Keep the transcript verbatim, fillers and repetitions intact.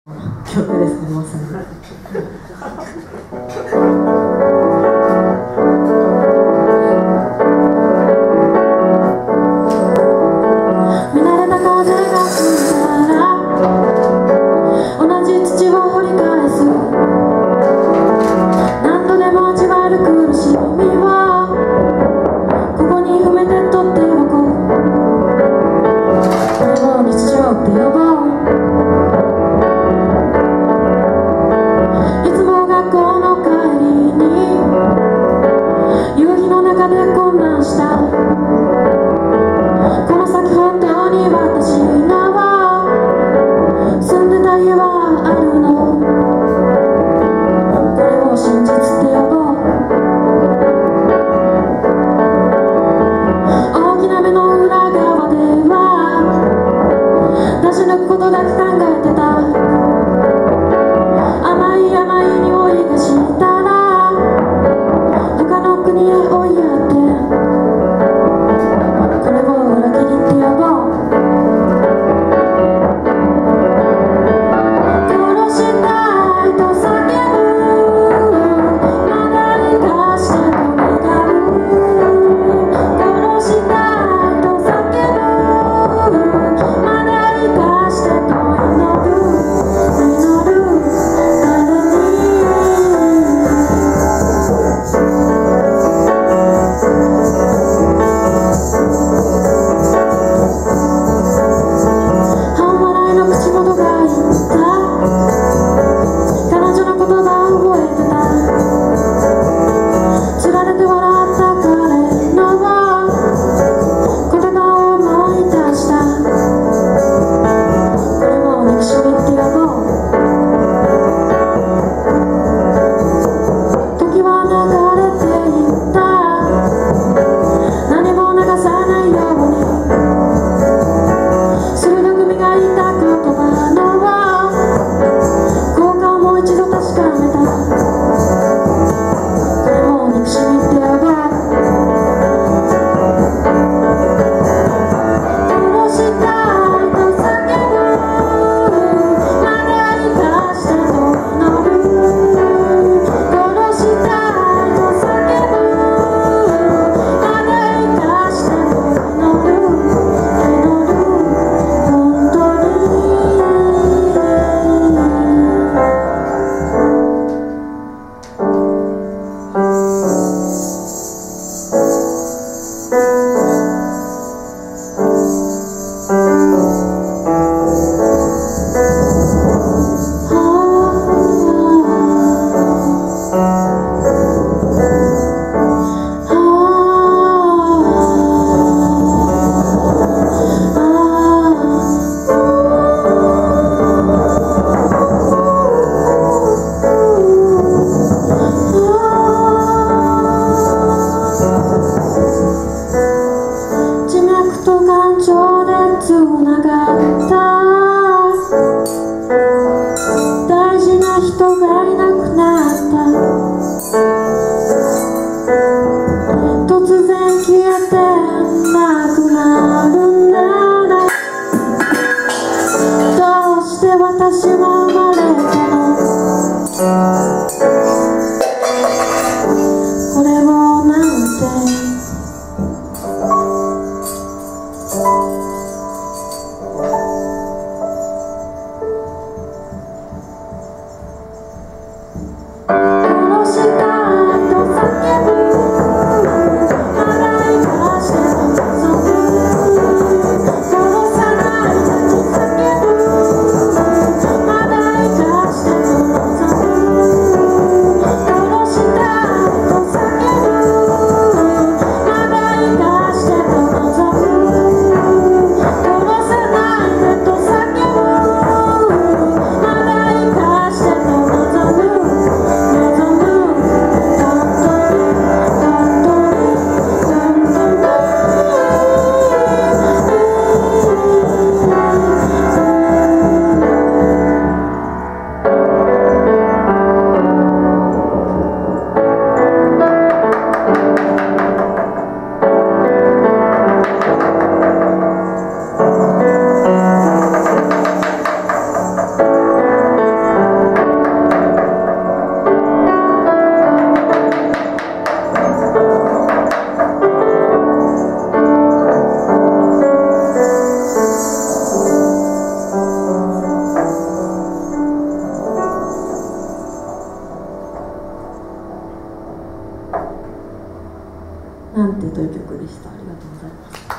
曲ですね、まさに。見慣れた風が吹いたら同じ土を掘り返す。何度でも味わえる苦しみはここに埋めて取っておこう。これを日常って呼ぼう。で混乱したこの先本当に私らは住んでた家はあるの。これを真実って呼ぼう。大きな目の裏側では出し抜くことだけ考えてた。甘い甘い匂いがしたら他の国へ追いやってこれを裏切りって呼ぼう。殺したいと叫ぶまだ生かしてと願う。殺したいと叫ぶまだ生かしてと祈る。祈る誰に半笑いの口元が言った彼女の言葉を覚えてた。つられて笑った彼の言葉を思い出した。これも憎しみって呼ぼう。時は流れていった何も流さないように鋭く磨いた言葉の効果をもう一度確かめた。これも憎しみって呼ぼう。殺したいと叫ぶまだ生かしてと祈る。殺したいと叫ぶまだ生かしてと祈る。祈る本当に地脈と感情でつながった大事な人がいなくなった。突然消えてなくなるならどうして私は生まれたの。これをなんて殺したいと叫ぶまだ生かしてと望む。殺さないと叫ぶまだ生かしてと望む。 なんてという曲でした。ありがとうございます。